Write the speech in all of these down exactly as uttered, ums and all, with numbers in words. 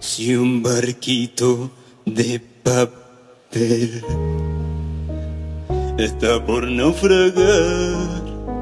Si un barquito de papel está por naufragar,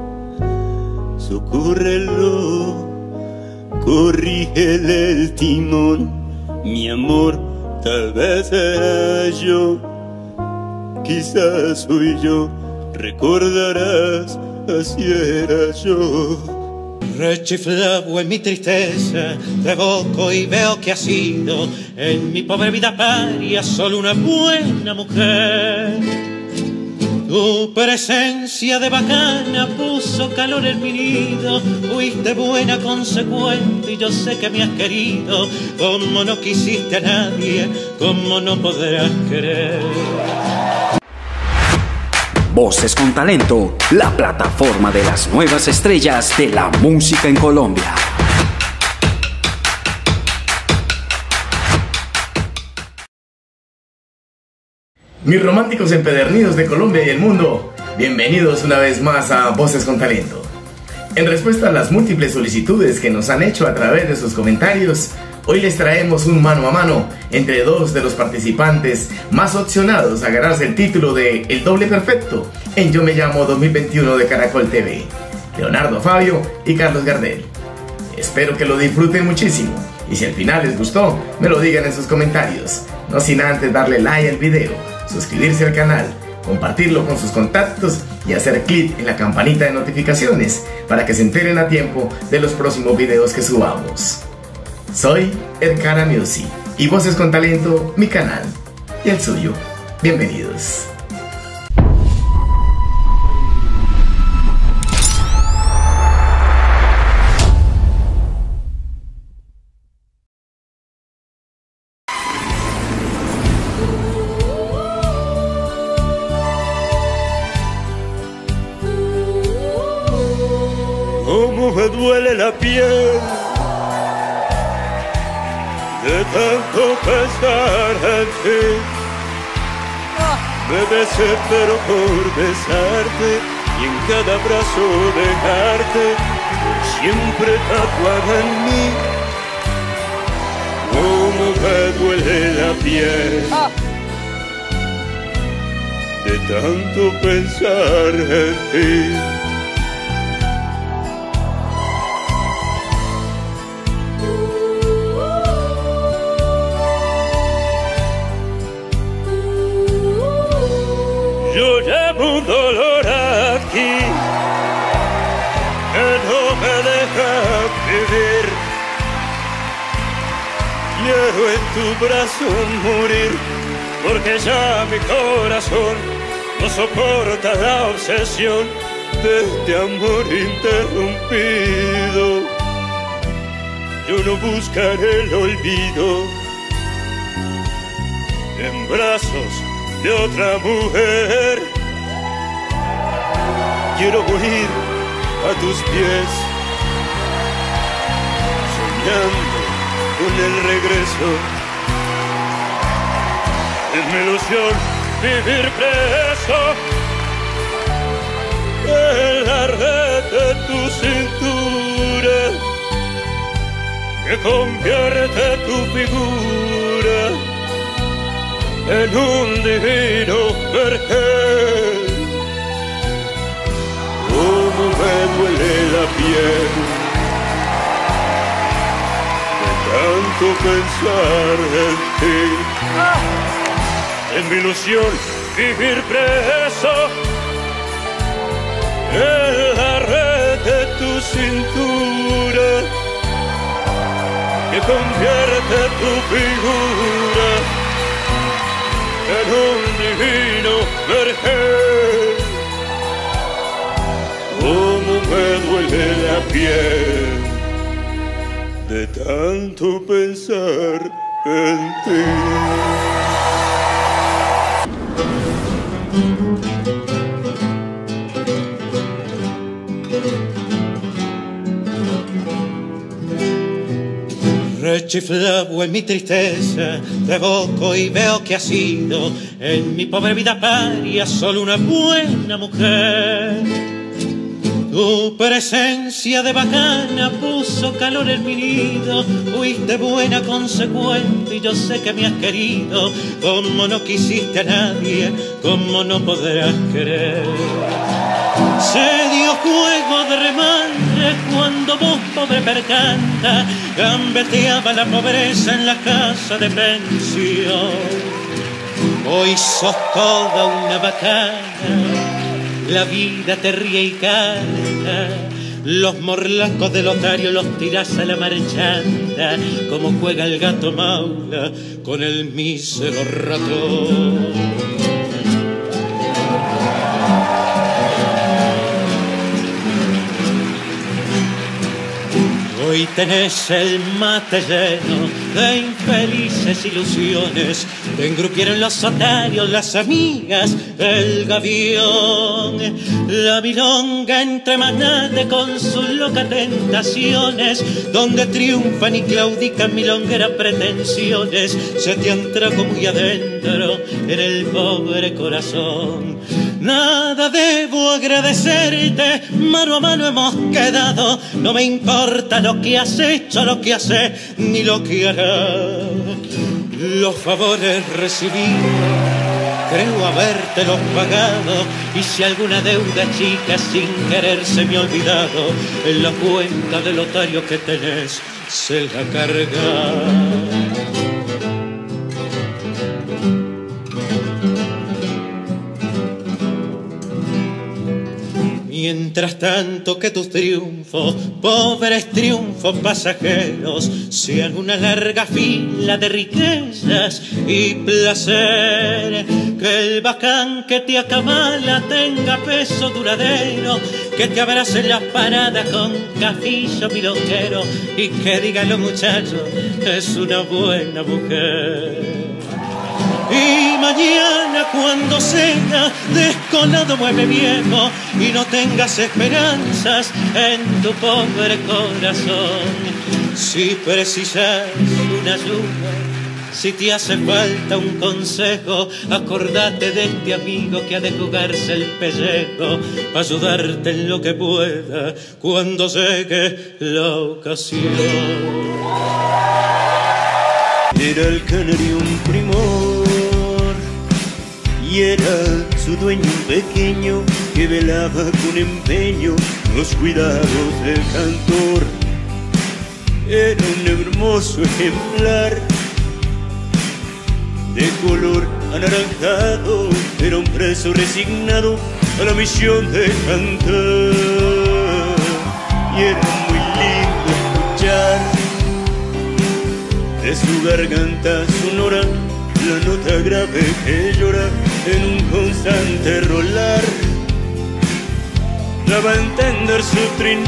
socórrelo, corrígele el timón, mi amor, tal vez era yo, quizás soy yo, recordarás, así era yo. Rechiflado en mi tristeza, te evoco y veo que ha sido en mi pobre vida paria solo una buena mujer. Tu presencia de bacana puso calor en mi nido, fuiste buena, consecuente y yo sé que me has querido. Como no quisiste a nadie, como no podrás querer. Voces con Talento, la plataforma de las nuevas estrellas de la música en Colombia. Mis románticos empedernidos de Colombia y el mundo, bienvenidos una vez más a Voces con Talento. En respuesta a las múltiples solicitudes que nos han hecho a través de sus comentarios, hoy les traemos un mano a mano entre dos de los participantes más opcionados a ganarse el título de El Doble Perfecto en Yo Me Llamo dos mil veintiuno de Caracol T V, Leonardo Fabio y Carlos Gardel. Espero que lo disfruten muchísimo y si al final les gustó, me lo digan en sus comentarios, no sin antes darle like al video, suscribirse al canal, compartirlo con sus contactos y hacer clic en la campanita de notificaciones para que se enteren a tiempo de los próximos videos que subamos. Soy Ercara Music y Voces con Talento, mi canal y el suyo. Bienvenidos. Cómo me duele la piel de tanto pensar en ti. Me desespero por besarte y en cada abrazo dejarte por siempre tatuada en mí. Cómo me duele la piel de tanto pensar en ti. Yo llevo un dolor aquí que no me deja vivir. Quiero en tu brazo morir, porque ya mi corazón no soporta la obsesión de este amor interrumpido. Yo no buscaré el olvido en brazos de otra mujer. Quiero morir a tus pies, soñando con el regreso. Es mi ilusión vivir preso en la red de tu cintura, que convierte tu figura en un divino vergel. Cómo me duele la piel de tanto pensar en ti. Es mi ilusión vivir preso en la red de tu cintura, que convierte tu figura en un divino vergel. Cómo me duele la piel de tanto pensar en ti. Rechiflado en mi tristeza, te evoco y veo que ha sido en mi pobre vida paria solo una buena mujer. Tu presencia de bacana puso calor en mi nido. Fuiste buena, consecuente y yo sé que me has querido. Como no quisiste a nadie, como no podrás querer. Se dio juego de remanche cuando vos, pobre percanta, gambeteaba la pobreza en la casa de pensión. Hoy sos toda una bacana, la vida te ríe y canta. Los morlacos del otario los tirás a la marchanda, como juega el gato maula con el mísero ratón. Hoy tenés el mate lleno de infelices ilusiones. Te engrupieron los otarios, las amigas, el gavión. La milonga entre manate con sus locas tentaciones, donde triunfan y claudican milongueras pretensiones. Se te atraco muy adentro en el pobre corazón. Nada debo agradecerte, mano a mano hemos quedado. No me importa lo que has hecho, lo que haces, ni lo que harás. Los favores recibidos, creo habértelos pagado. Y si alguna deuda chica sin querer se me ha olvidado, en la cuenta del otario que tenés se la carga. Mientras tanto que tus triunfos, pobres triunfos pasajeros, sean una larga fila de riquezas y placer. Que el bacán que te acamala tenga peso duradero, que te abrace en las paradas con cafillo milonguero y que digan los muchachos, es una buena mujer. Y mañana cuando sea descolado mueve viejo y no tengas esperanzas en tu pobre corazón. Si precisas una ayuda, si te hace falta un consejo, acordate de este amigo que ha de jugarse el pellejo para ayudarte en lo que pueda cuando llegue la ocasión. Era el canario un primor y era su dueño un pequeño que velaba con empeño los cuidados del cantor. Era un hermoso ejemplar de color anaranjado, era un preso resignado a la misión de cantar. Y era muy lindo escuchar de su garganta sonora la nota grave que llora en un constante rolar. Daba a entender su trinar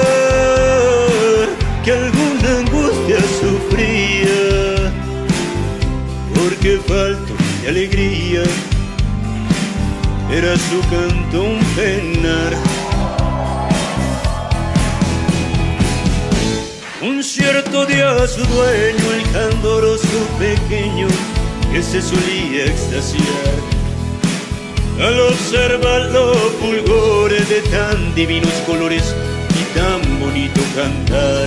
que alguna angustia sufría, porque falto de alegría era su canto un penar. Un cierto día su dueño, el candoroso pequeño, que se solía extasiar al observar los fulgores de tan divinos colores y tan bonito cantar.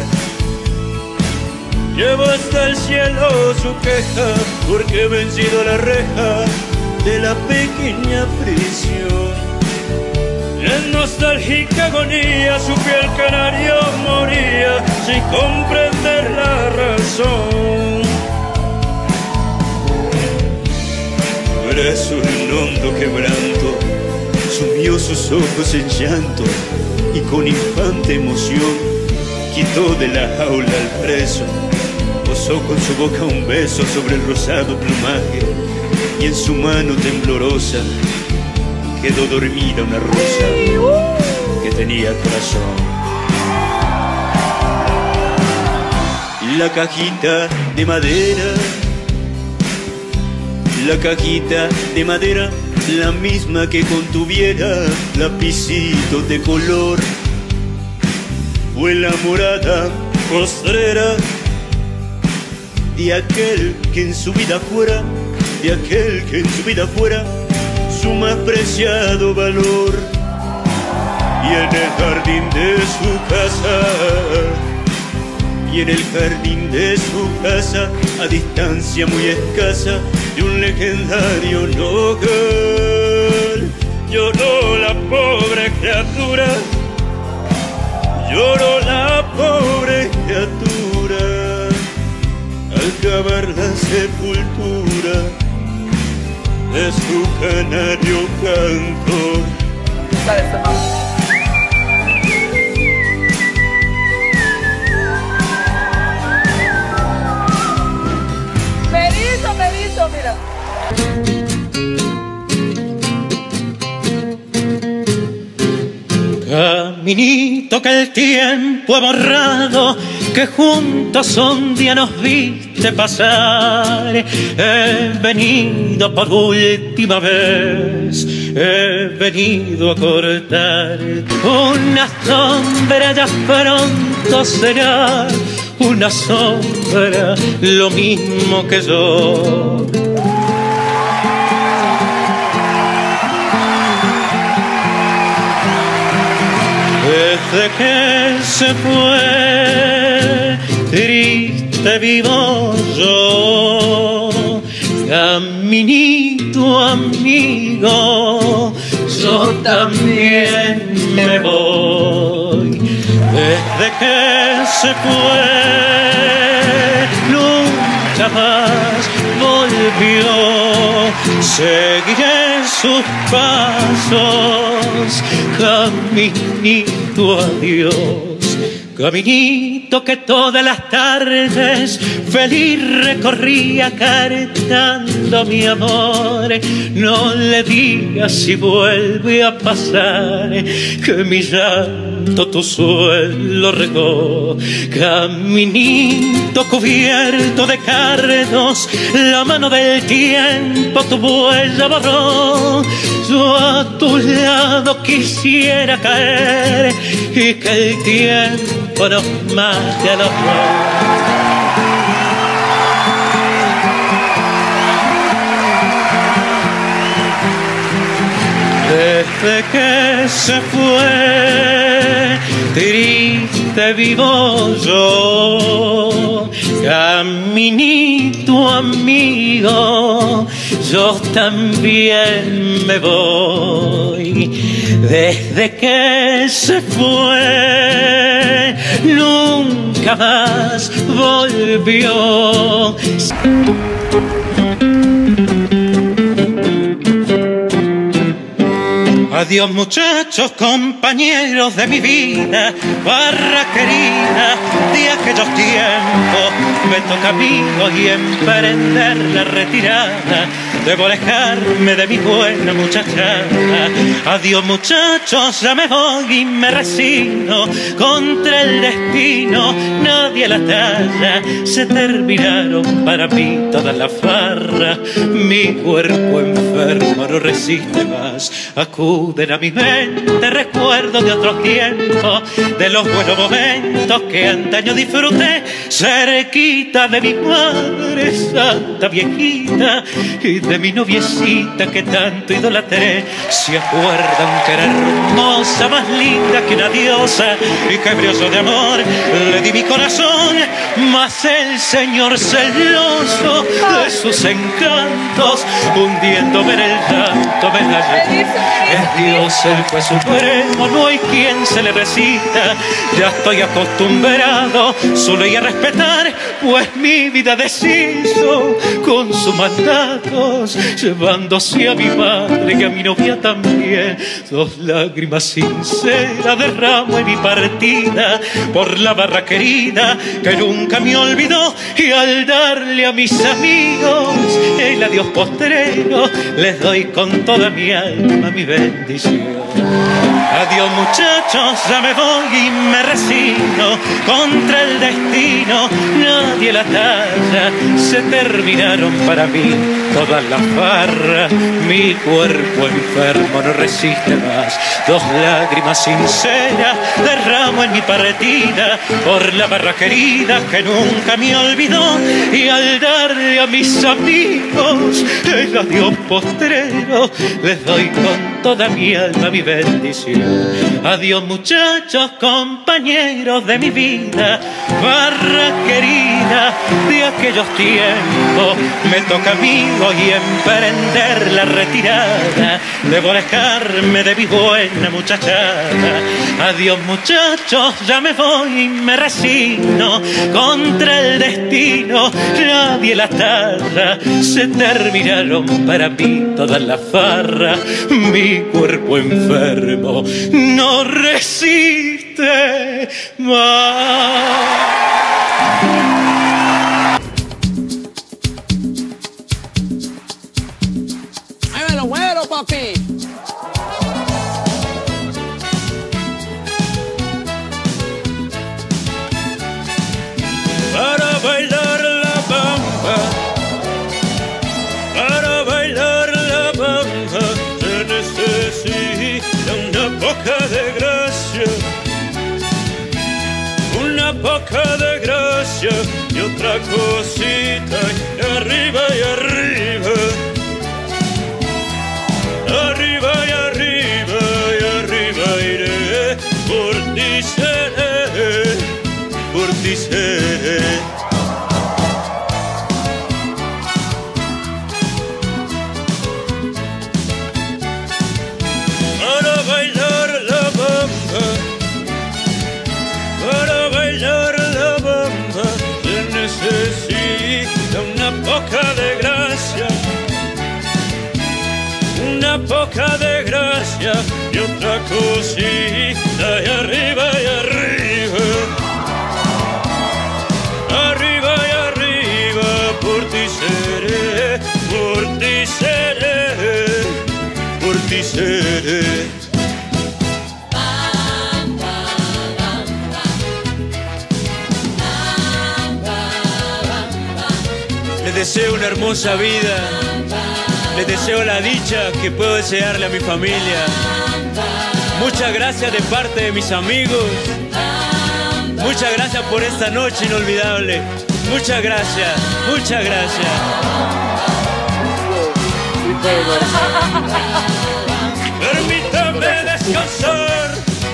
Llevó hasta el cielo su queja, porque vencido a la reja de la pequeña prisión, en nostálgica agonía su fiel canario moría sin comprender la razón. Preso en un hondo quebranto, sumió sus ojos en llanto y con infante emoción quitó de la jaula al preso, posó con su boca un beso sobre el rosado plumaje y en su mano temblorosa quedó dormida una rosa que tenía corazón. La cajita de madera, la cajita de madera, la misma que contuviera lapicitos de color, fue la morada postrera de aquel que en su vida fuera, de aquel que en su vida fuera su más preciado valor. y en el jardín de su casa, y en el jardín de su casa, a distancia muy escasa de un legendario nogal, lloró la pobre criatura, lloró la pobre criatura, al cavar la sepultura de su canario cantor. Perito, perito, mira. Caminito que el tiempo ha borrado, que juntos un día nos viste pasar. He venido por última vez, he venido a cortar una sombra, ya pronto será una sombra, lo mismo que yo. Desde que se fue, triste vivo yo, caminito amigo, yo también me voy. Desde que se fue, nunca más volvió, seguiré sus pasos, caminito adiós, caminito que todas las tardes feliz recorría cantando mi amor. No le digas si vuelve a pasar que mi llanto tu suelo regó. Caminito cubierto de cardos, la mano del tiempo tu huella borró. Yo a tu lado quisiera caer y que el tiempo nos mate a los dos. Desde que se fue, triste vivo yo, caminito amigo, yo también me voy. Desde que se fue, nunca más volvió. Adiós muchachos, compañeros de mi vida, barra querida de aquellos tiempos. Me toca a mí hoy emprender la retirada, debo alejarme de mi buena muchachada. Adiós muchachos, ya me voy y me resigno contra el destino, nadie a la talla. Se terminaron para mí todas las farras, mi cuerpo enfermo no resiste más. Acuden a mi mente recuerdos de otros tiempos, de los buenos momentos que antaño disfruté cerquita de mi madre santa viejita y de mi noviecita que tanto idolatré. Se acuerdan que era hermosa, más linda que una diosa, y que brioso de amor le di mi corazón, mas el Señor celoso de sus encantos, hundiéndome en el llanto me la llevó. Es Dios el juez supremo, no hay quien se le resista. Ya estoy acostumbrado solo y a respetar, pues mi vida deshizo con sus mandatos, llevándose a mi madre y a mi novia también. Dos lágrimas sinceras derramo en mi partida por la barra querida que nunca me olvidó, y al darle a mis amigos el adiós postrero les doy con toda mi alma mi bendición. Adiós muchachos, ya me voy y me resigno contra el destino, nadie la talla. Se terminaron para mí todas las barras, mi cuerpo enfermo no resiste más. Dos lágrimas sinceras derramo en mi partida por la barra querida que nunca me olvidó, y al darle a mis amigos el adiós postrero les doy con toda mi alma mi bendición. Adiós muchachos, compañeros de mi vida, barra querida de aquellos tiempos. Me toca a mí hoy emprender la retirada, debo alejarme de mi buena muchachada. Adiós muchachos, ya me voy, me resigno contra el destino, nadie la tarda, se terminaron para mí todas las farras. Mi cuerpo enfermo no resiste más. Papi. Para bailar la bamba, para bailar la bamba, se necesita una poca de gracia, una poca de gracia y otra cosita, y arriba y arriba. Arriba y arriba y arriba iré, por ti seré, por ti seré. Para bailar la bamba, para bailar la bamba, se necesita una poca de gracia, una poca de gracia y otra cosita, y arriba y arriba, arriba y arriba, por ti seré, por ti seré, por ti seré. Les deseo una hermosa vida. Les deseo la dicha que puedo desearle a mi familia. Muchas gracias de parte de mis amigos. Muchas gracias por esta noche inolvidable. Muchas gracias, muchas gracias. Permítame descansar,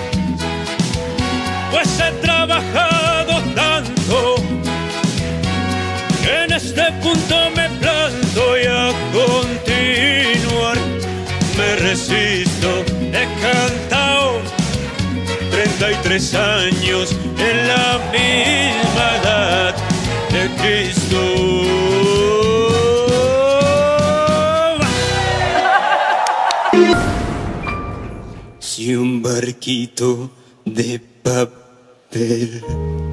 pues he trabajado tanto que en este punto me planto y a continuar me resisto. He cantado treinta y tres años en la misma edad de Cristo. Si un barquito de papel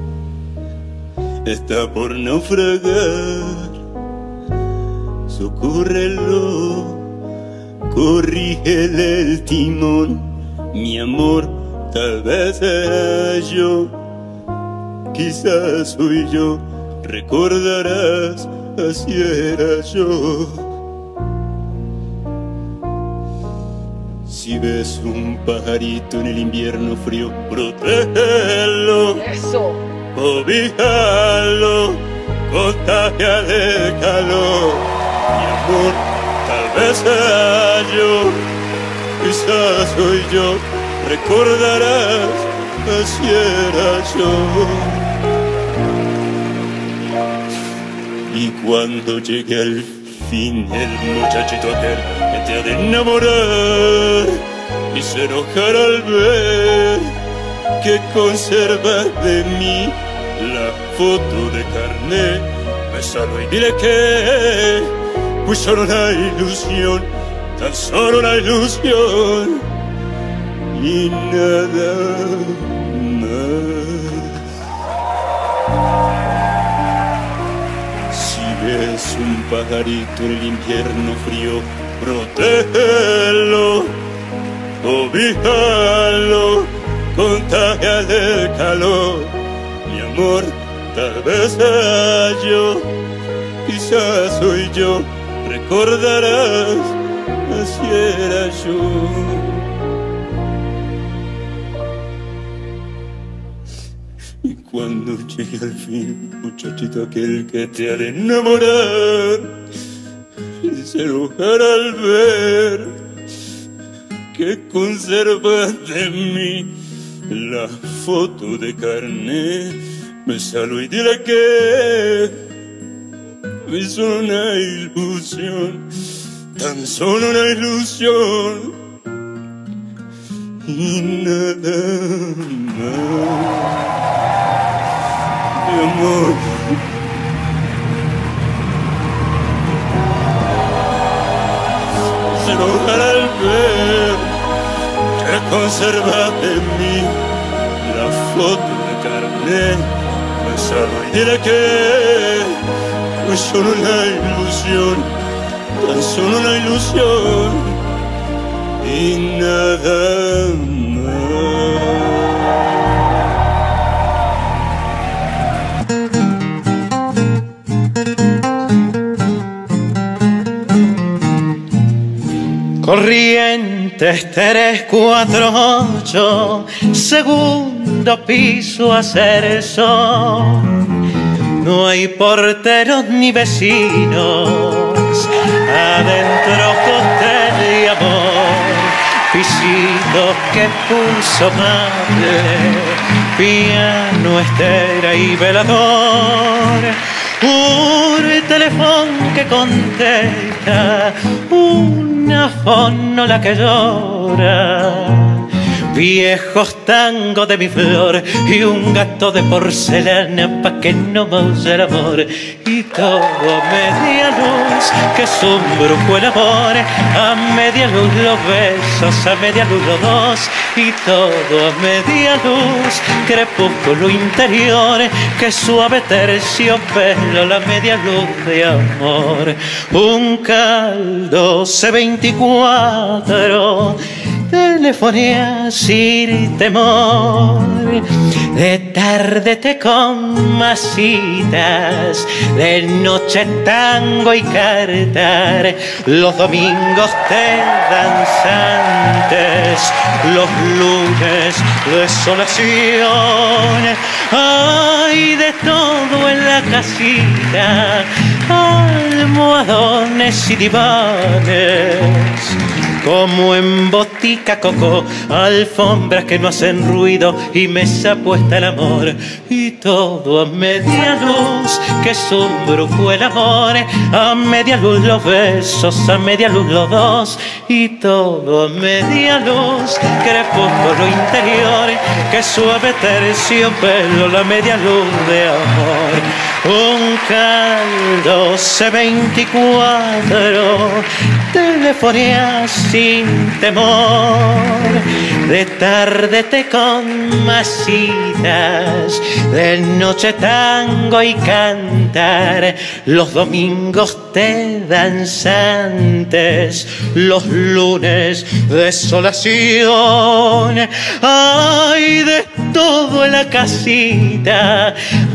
está por naufragar, socórrelo, corrígele el timón, mi amor, tal vez sea yo, quizás soy yo, recordarás, así era yo. Si ves un pajarito en el invierno frío, protégelo. Eso. Cobíjalo, contágiale el calor. Mi amor, tal vez sea yo, quizás soy yo, recordarás, así era yo. Y cuando llegue al fin el muchachito aquel que te ha de enamorar y se enojará al ver que conservas de mí la foto de carnet, bésalo y dile que fue solo una ilusión, tan solo una ilusión y nada más. Si ves un pajarito en el invierno frío, protégelo, cobíjalo, contágiale el calor. Mi amor, tal vez sea yo, quizás soy yo, recordarás, así era yo. Y cuando llegue al fin, muchachito aquel que te ha de enamorar y se enojará al ver que conservas de mí la foto de carnet. Bésalo y dile que es solo una ilusión, tan solo una ilusión y nada más. Mi amor, se enojará al ver que conserva de mí la foto de carnet. Bésalo y dile que es solo una ilusión, tan solo una ilusión y nada más. Corrientes tres cuatro ocho, segundo piso ascenso. No hay porteros ni vecinos, adentro cóctel y amor. Pisito que pulso madre, piano, estera y velador. Un teléfono que contesta, una fonola que llora. Viejos tangos de mi flor y un gato de porcelana pa' que no maulle el amor. Y todo a media luz, que es un brujo el amor. A media luz los besos, a media luz los dos. Y todo a media luz, crepúsculo interior, que suave terciopelo, la media luz de amor. Un caldo C veinticuatro, telefonía sin temor. De tarde te con masitas, de noche tango y cartar. Los domingos te danzantes, los lunes desolación. Hay de todo en la casita, almohadones y divanes. Como en botica coco, alfombras que no hacen ruido y mesa puesta el amor. Y todo a media luz, que es un brujo el amor. A media luz los besos, a media luz los dos. Y todo a media luz, crepúsculo interior, que suave terciopelo, la media luz de amor. Un caldo C veinticuatro, telefonía sin temor. De tarde te con masitas, de noche tango y cantar. Los domingos te danzantes, los lunes desolación. Hay de todo en la casita,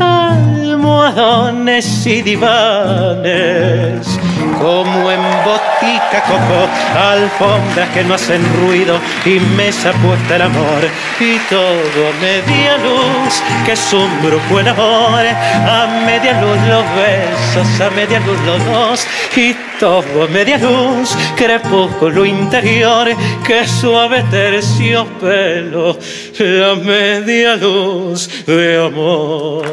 almohadones y divanes. Como en botica coco, alfombras que no hacen ruido y mesa puesta el amor. Y todo a media luz, que es un brujo el amor. A media luz los besos, a media luz los dos. Y todo a media luz, crepúsculo interior, que suave terciopelo, la media luz de amor.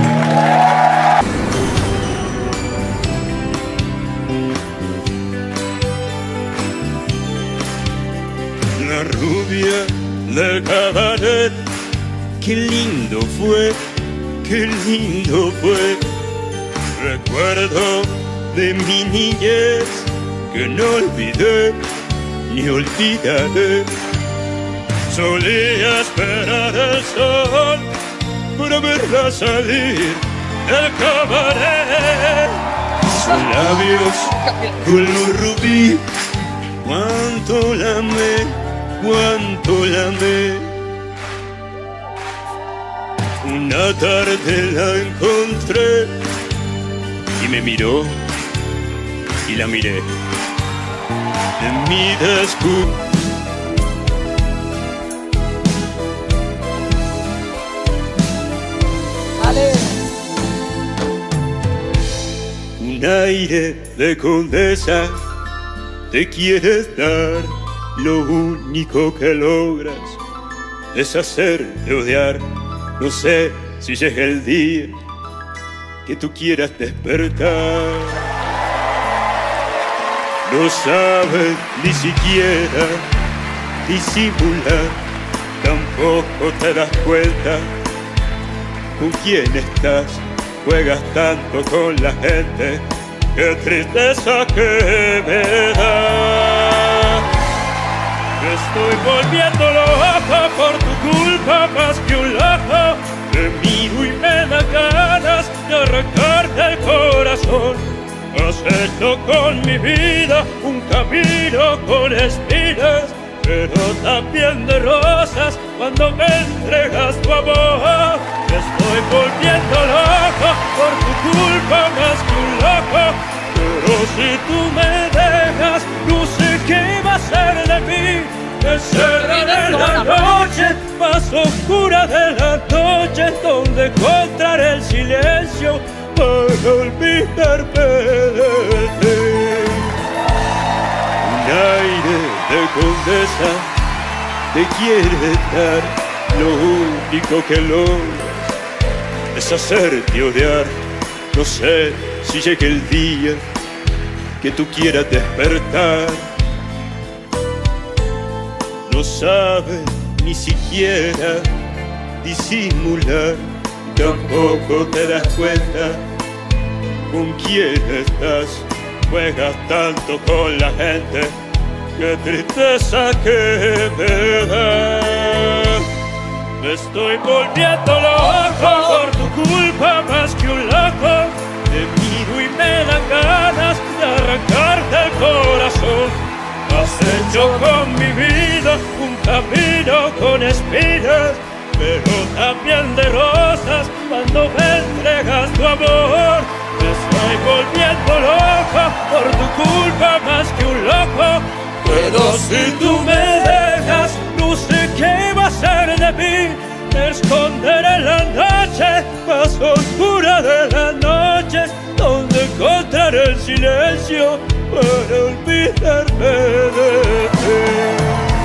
La rubia del cabaret, qué lindo fue, qué lindo fue. Recuerdo de mi niñez que no olvidé ni olvidaré. Solía esperar el sol para verla salir del cabaret. Sus labios color rubí, cuánto la amé, cuánto la amé. Una tarde la encontré y me miró y la miré. En mi descu- Un aire de condesa te quieres dar lo único que logras es hacerte odiar. No sé si llega el día que tú quieras despertar. No sabes ni siquiera disimular, tampoco te das cuenta con quién estás. Juegas tanto con la gente, qué tristeza que me da. Me estoy volviendo loco por tu culpa más que un loco. Te miro y me da ganas de arrancarte el corazón. Has hecho con mi vida un camino con espinas, pero también de rosas cuando me entregas tu amor. Me estoy volviendo loco por tu culpa más que un loco. Pero si tú me dejas, no sé qué va a ser de mí. Encerrada en la noche más oscura de la noche, donde encontraré el silencio para olvidarme de ti. Un aire de condesa te quiere dar, lo único que logras es hacerte odiar. No sé si llegue el día que tú quieras despertar. No sabes ni siquiera disimular, tampoco te das cuenta con quién estás. Juegas tanto con la gente, qué tristeza que me da. Me estoy volviendo loco por tu culpa más que un loco. Te miro y me dan ganas de arrancarte el corazón. Has hecho con mi vida un camino con espinas, pero también de rosas cuando me entregas tu amor. Me estoy volviendo loco por tu culpa más que un loco. Pero si tú me dejas, no sé qué va a ser de mí. Me esconderé en la noche más oscura de las noches, donde encontraré el silencio para olvidarme de ti.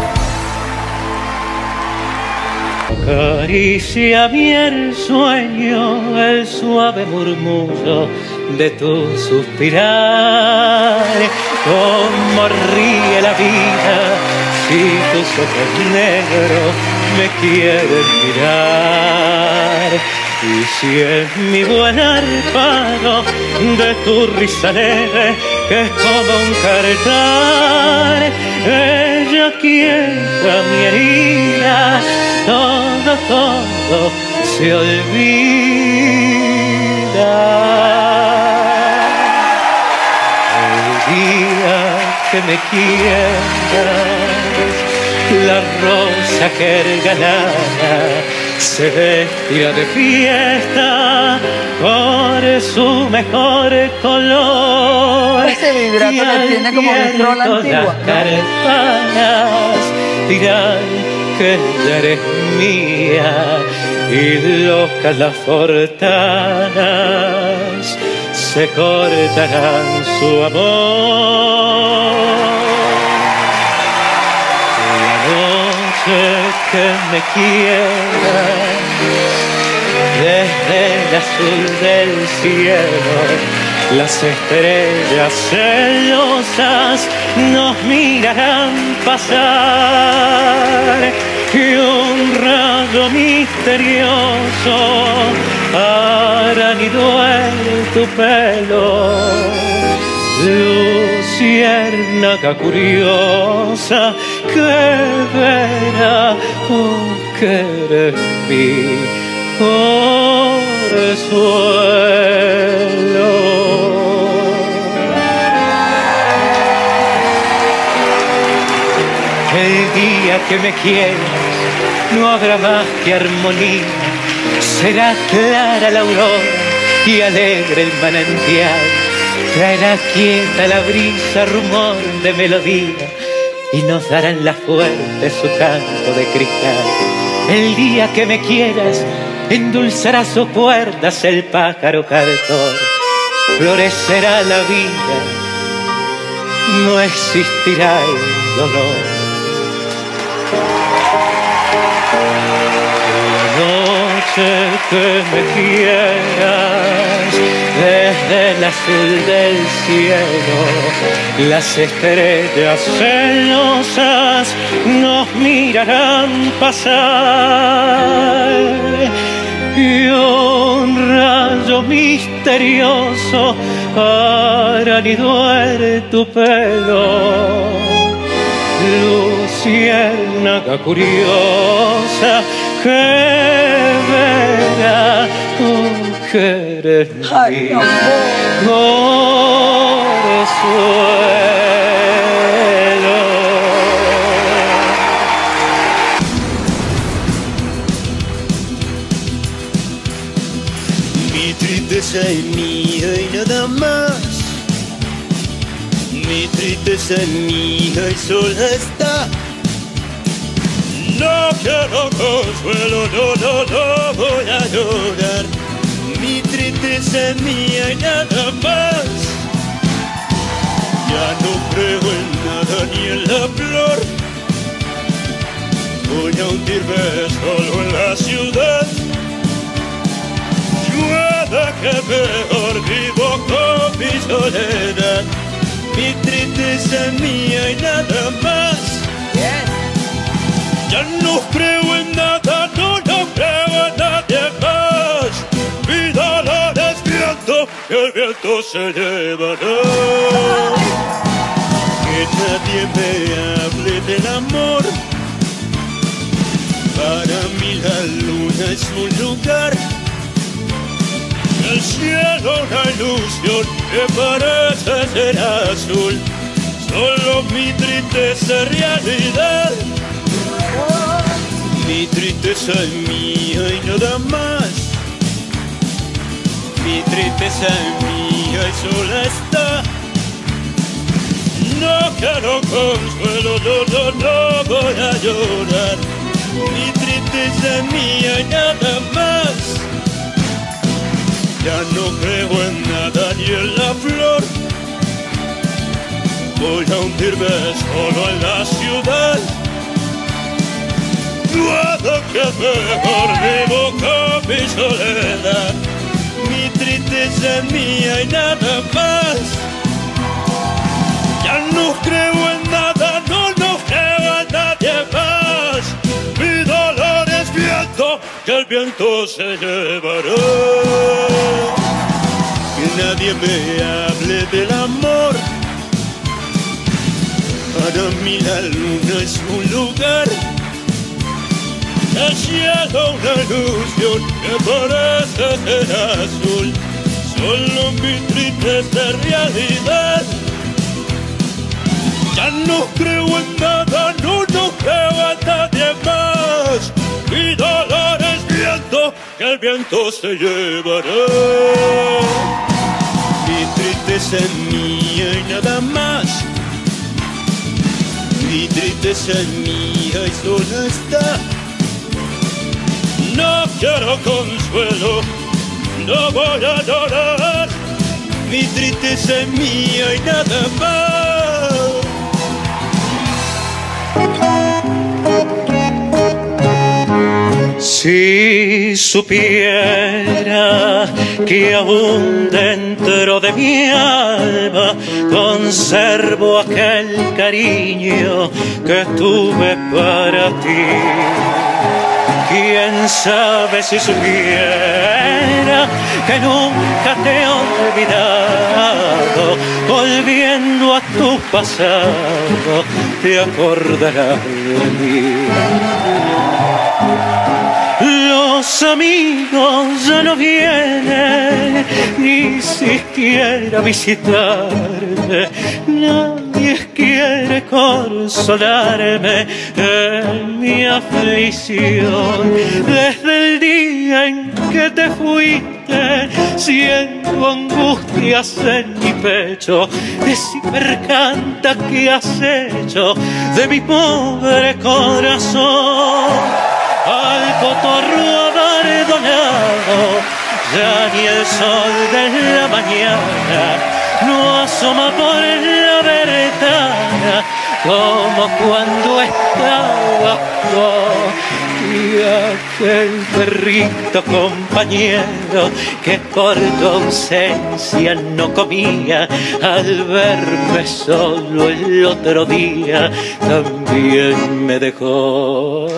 Acariciame el sueño, el suave murmullo de tu suspirar. Como ríe la vida si tus ojos negros me quieren mirar. Y si es mi buen arpado de tu risa alegre, que es como un cartar, ella quieta mi herida, todo, todo se olvida. El día que me quieras, la rosa gerganada se vestirá de fiesta por su mejor color. Ese vibrato que tiene como mi trola antigua. Las campanas dirán que ella eres mía, y locas las fortanas se cortarán su amor. Que me quieras, desde el azul del cielo, las estrellas celosas nos mirarán pasar, y un rayo misterioso hará nido en tu pelo. Luciérnaga curiosa que verá, oh, que eres mi consuelo. El día que me quieras no habrá más que armonía, será clara la aurora y alegre el manantial. Traerá quieta la brisa, rumor de melodía, y nos darán la fuerte su canto de cristal. El día que me quieras, endulzará sus cuerdas el pájaro cantor. Florecerá la vida, no existirá el dolor. sé que me quieras desde el azul del cielo. Las estrellas celosas nos mirarán pasar y un rayo misterioso hará nido en tu pelo. Luciérnaga curiosa que verá un querer mío consuelo. Mi tristeza es mía y nada más. Mi tristeza es mía y sola está. No quiero consuelo, no, no, no voy a llorar. Mi tristeza es mía y nada más. Ya no creo en nada ni en la flor. Voy a hundirme solo en la ciudad. Llueva que mejor vivo con mi soledad. Mi tristeza es mía y nada más. Ya no creo en nada, no, no creo en nadie más. Mi dolor es viento, y el viento se llevará. Que nadie me hable del amor. Para mí la luna es un lugar. El cielo una ilusión que parece ser azul. Solo mi tristeza es realidad. Mi tristeza es mía y nada más. Mi tristeza es mía y sola está. No quiero consuelo, no, no, no voy a llorar. Mi tristeza es mía y nada más. Ya no creo en nada ni en la flor. Voy a hundirme solo en la ciudad. Nada que mejor vivo con mi soledad. Mi tristeza es mía y nada más. Ya no creo en nada, no, no creo en nadie más. Mi dolor es viento, que el viento se llevará. Que nadie me hable del amor. Para mí la luna es un lugar. El cielo una ilusión que parece ser azul. Solo mi tristeza es realidad. Ya no creo en nada, no, no creo en nadie más. Mi dolor es viento, que el viento se llevará. Mi tristeza es mía y nada más. Mi tristeza es mía y sola está. No quiero consuelo, no voy a llorar. Mi tristeza es mía y nada más. Si supiera que aún dentro de mi alma conservo aquel cariño que tuve para ti. Quién sabe si supiera que nunca te he olvidado, volviendo a tu pasado te acordarás de mí. Los amigos ya no vienen ni siquiera a visitarme. Nadie quiere consolarme en mi aflicción. Desde el día en que te fuiste, siento angustias en mi pecho. Decime, canta, ¿qué has hecho de mi pobre corazón? Al cotorro abandonado, ya ni el sol de la mañana no asoma por la ventana. como cuando estaba vos y aquel perrito compañero que por tu ausencia no comía, al verme solo el otro día también me dejó.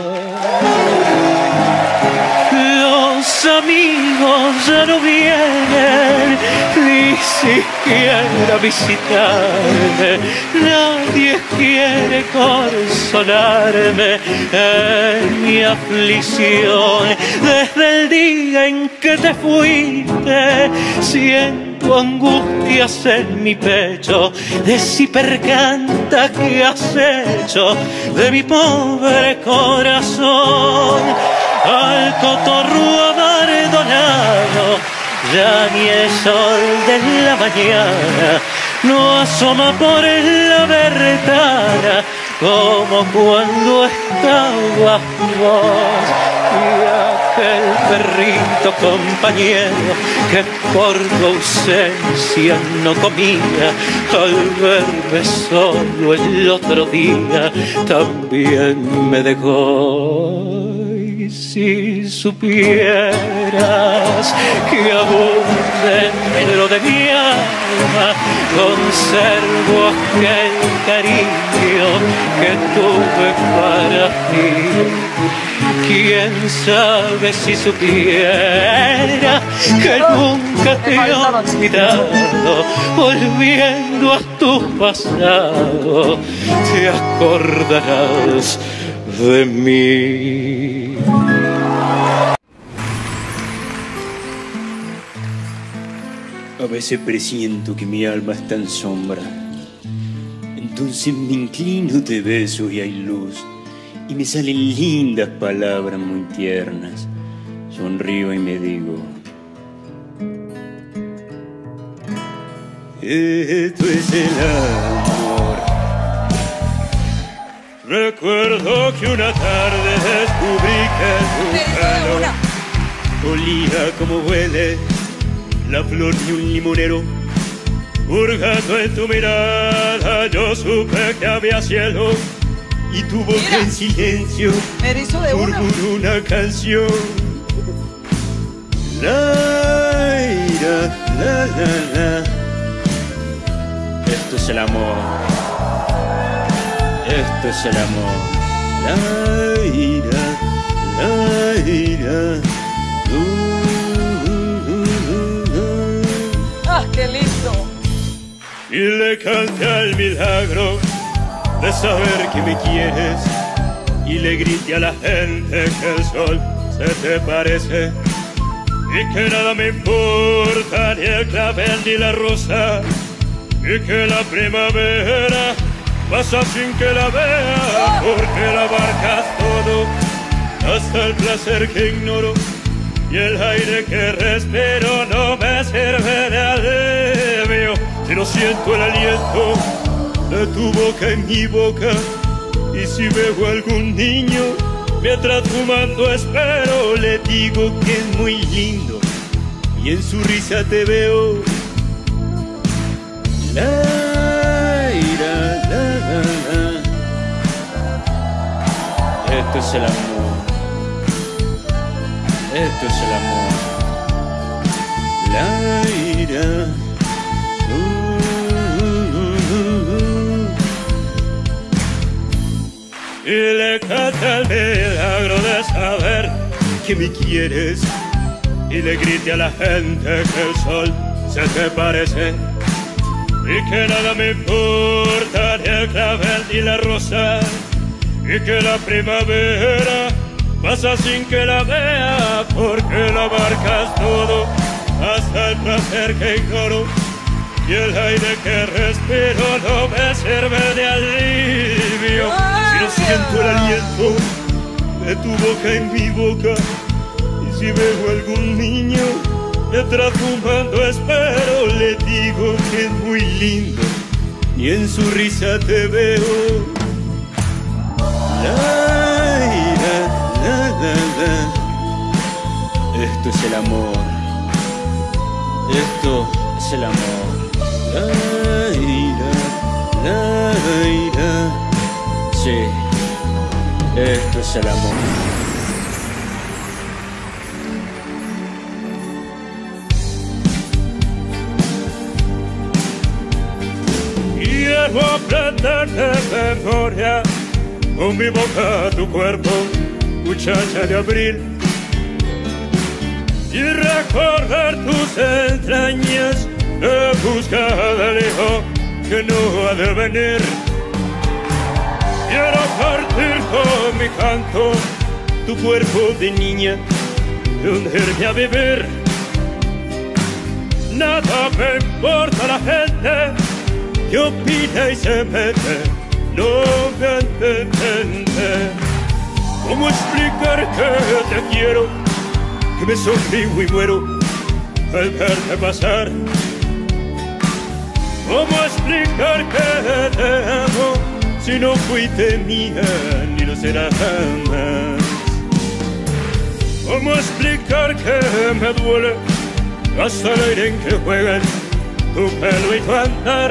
Los amigos ya no vienen ni siquiera a visitarme, nadie quiere consolarme en mi aflicción. Desde el día en que te fuiste siento angustias en mi pecho, de si percanta que has hecho de mi pobre corazón. Al cotorro abandonado ya ni el sol de la mañana no asoma por la ventana como cuando estabas vos y aquel perrito compañero que por tu ausencia no comía, al verme solo el otro día también me dejó. Y si supieras que aún dentro de mi alma conservo aquel cariño que tuve para ti, quién sabe si supiera que nunca te he olvidado, volviendo a tu pasado te acordarás de mí. A veces presiento que mi alma está en sombra, entonces me inclino, te beso y hay luz, y me salen lindas palabras muy tiernas. Sonrío y me digo: esto es el amor. Recuerdo que una tarde descubrí que tu pelo olía como huele la flor de un limonero. Hurgando en tu mirada yo supe que había cielo, y tu boca Mira, en silencio murmuró una. una canción. La, ira, la, la, la. Esto es el amor. Esto es el amor. La ira, la ira. ¡Ah, qué lindo! Y le canté al milagro de saber que me quieres, y le grité a la gente que el sol se te parece, y que nada me importa ni el clavel ni la rosa, y que la primavera pasa sin que la vea, porque la abarcas todo, hasta el placer que ignoro, y el aire que respiro no me sirve de alivio, si no siento el aliento de tu boca en mi boca. Y si veo a algún niño mientras fumando espero, le digo que es muy lindo y en su risa te veo. La, ira, la, la, la. Esto es el amor. Esto es el amor. La ira. Uh, uh, uh, uh. Y le canta el milagro de saber que me quieres, y le grite a la gente que el sol se te parece, y que nada me importa ni el clavel ni la rosa, y que la primavera pasa sin que la vea, porque la abarcas todo, hasta el placer que ignoro, y el aire que respiro no me sirve de alivio, si no siento el aliento de tu boca en mi boca. Y si veo algún niño mientras fumando espero, le digo que es muy lindo y en su risa te veo. La, ira, la, la, la. Esto es el amor. Esto es el amor. La, ira, la, ira. es el amor. Quiero aprender de memoria con mi boca tu cuerpo, muchacha de abril, y recordar tus entrañas en busca del hijo que no ha de venir. Quiero partir con mi canto tu cuerpo de niña y hundirme a vivir. Nada me importa la gente que opina y se mete, no me entiende. ¿Cómo explicar que te quiero, que me sonrío y muero al verte pasar? ¿Cómo explicar que te amo si no fuiste mía ni lo será jamás? ¿Cómo explicar que me duele hasta el aire en que juegan tu pelo y tu andar?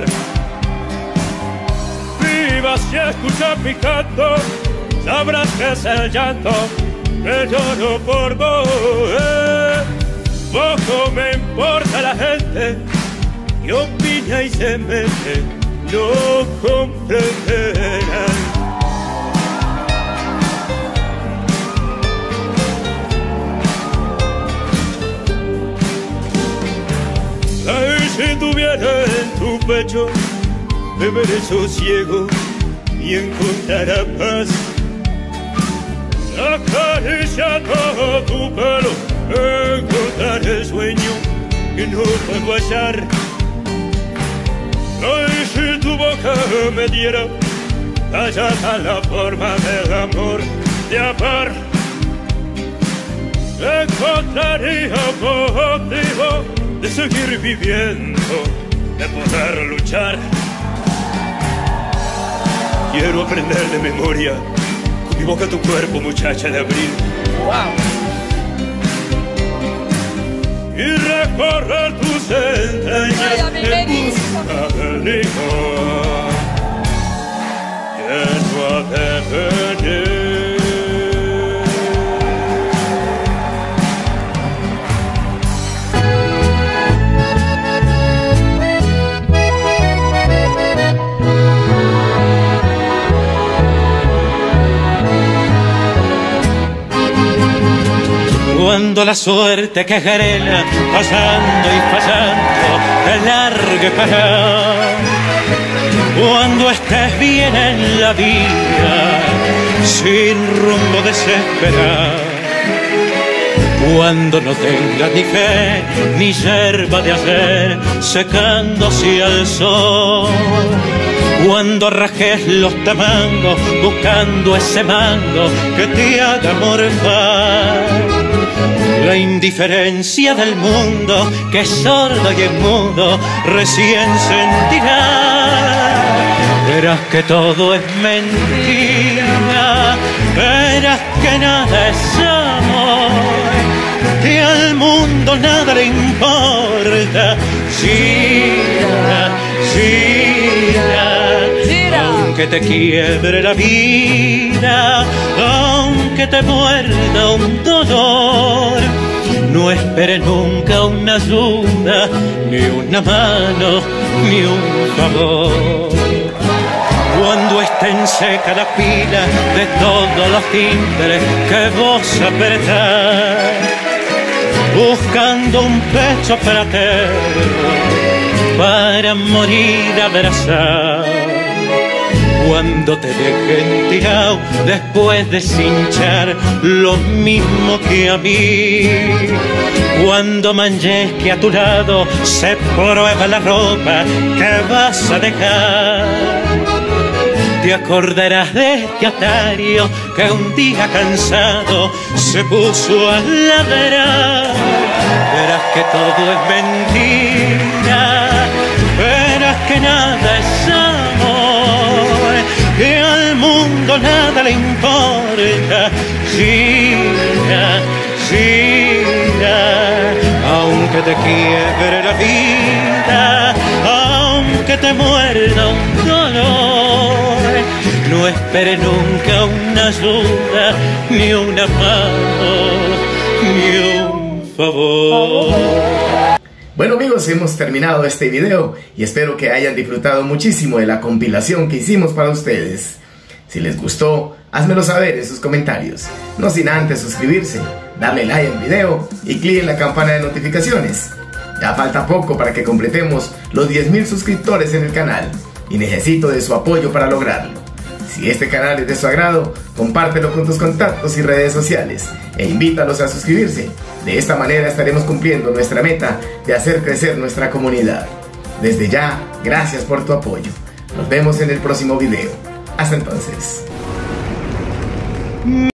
Vivas y escucha mi canto, sabrás que es el llanto que lloro por vos. Poco me importa la gente que opina y se mete, no comprenderán. Ay, si tuviera en tu pecho beberé sosiego y encontrará paz. Acariciando tu pelo encontraré el sueño que no puedo hallar. Ay, si tu boca me diera hallada la forma del amor de amar, encontraría motivo de seguir viviendo, de poder luchar. Quiero aprender de memoria con mi boca tu cuerpo, muchacha de abril. Wow. Y recorrer tus entrañas en busca del hijo que no ha de venir. Cuando la suerte que querela, pasando y fallando, te largue para. Cuando estés bien en la vida, sin rumbo desesperar. Cuando no tengas ni fe, ni yerba de ayer, secándose al sol. Cuando rajes los tamangos, buscando ese mango que te haga morfar. La indiferencia del mundo, que es sordo y es mudo, recién sentirá. Verás que todo es mentira, verás que nada es amor, que al mundo nada le importa. Gira, gira, aunque te quiebre la vida, aunque te muerda un dolor, no esperes nunca una ayuda, ni una mano, ni un favor. Cuando estén secas las pilas de todos los timbres que vos apretás, buscando un pecho fraterno para morir abrazado. Cuando te dejen tirado después de cinchar lo mismo que a mí. Cuando manches que a tu lado se prueba la ropa que vas a dejar. Te acordarás de este otario que un día cansado se puso a ladrar. Verás que todo es mentira, verás que nada es amor, que al mundo nada le importa. Gira, gira, aunque te quiebre la vida, aunque te muerda un dolor, no espere nunca una ayuda, ni una mano, ni un favor. Bueno amigos, hemos terminado este video y espero que hayan disfrutado muchísimo de la compilación que hicimos para ustedes. Si les gustó, házmelo saber en sus comentarios, no sin antes suscribirse, darle like al video y clic en la campana de notificaciones. Ya falta poco para que completemos los diez mil suscriptores en el canal y necesito de su apoyo para lograrlo. Si este canal es de su agrado, compártelo con tus contactos y redes sociales e invítalos a suscribirse. De esta manera estaremos cumpliendo nuestra meta de hacer crecer nuestra comunidad. Desde ya, gracias por tu apoyo. Nos vemos en el próximo video. Hasta entonces.